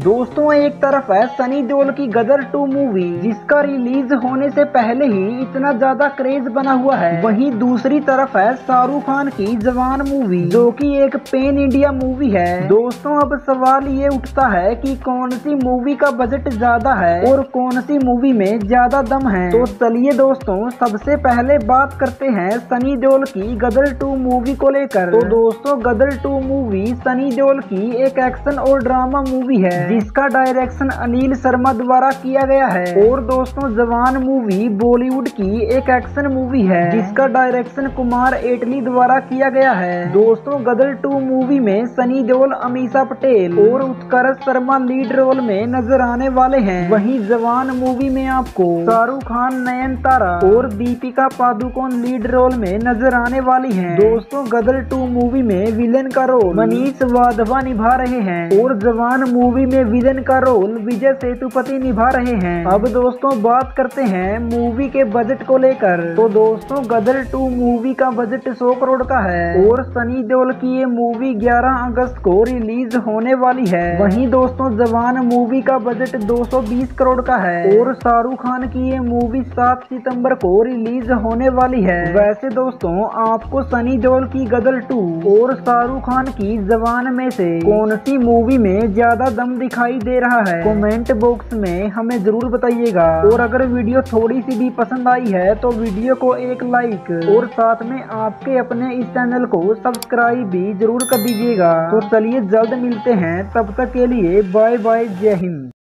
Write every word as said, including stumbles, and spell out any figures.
दोस्तों एक तरफ है सनी देओल की गदर टू मूवी जिसका रिलीज होने से पहले ही इतना ज्यादा क्रेज बना हुआ है। वहीं दूसरी तरफ है शाहरुख खान की जवान मूवी जो कि एक पेन इंडिया मूवी है। दोस्तों अब सवाल ये उठता है कि कौन सी मूवी का बजट ज्यादा है और कौन सी मूवी में ज्यादा दम है। तो चलिए दोस्तों सबसे पहले बात करते हैं सनी देओल की गदर टू मूवी को लेकर। तो दोस्तों गदर टू मूवी सनी देओल की एक एक्शन और ड्रामा मूवी है जिसका डायरेक्शन अनिल शर्मा द्वारा किया गया है। और दोस्तों जवान मूवी बॉलीवुड की एक एक्शन मूवी है जिसका डायरेक्शन कुमार एटली द्वारा किया गया है। दोस्तों गदर टू मूवी में सनी देओल, अमीषा पटेल और उत्कर्ष शर्मा लीड रोल में नजर आने वाले हैं। वहीं जवान मूवी में आपको शाहरुख खान, नयनतारा और दीपिका पादुकोण लीड रोल में नजर आने वाली हैं। दोस्तों गदर टू मूवी में विलेन का रोल मनीष वाधवा निभा रहे हैं और जवान मूवी में विलेन का रोल विजय सेतुपति निभा रहे हैं। अब दोस्तों बात करते हैं मूवी के बजट को लेकर। तो दोस्तों गदर टू मूवी का बजट सौ करोड़ का है और सनी देओल की ये मूवी ग्यारह अगस्त को रिलीज होने वाली है। वहीं दोस्तों जवान मूवी का बजट दो सौ बीस करोड़ का है और शाहरुख खान की ये मूवी सात सितंबर को रिलीज होने वाली है। वैसे दोस्तों आपको सनी देओल की गदर टू और शाहरुख खान की जवान में से कौन सी मूवी में ज्यादा दम दिखाई दे रहा है, कमेंट बॉक्स में हमें जरूर बताइएगा। और अगर वीडियो थोड़ी सी भी पसंद आई है तो वीडियो को एक लाइक और साथ में आपके अपने इस चैनल को सब्सक्राइब भी जरूर कर दीजिएगा। तो चलिए जल्द मिलते हैं, तब तक के लिए बाय बाय, जय हिंद।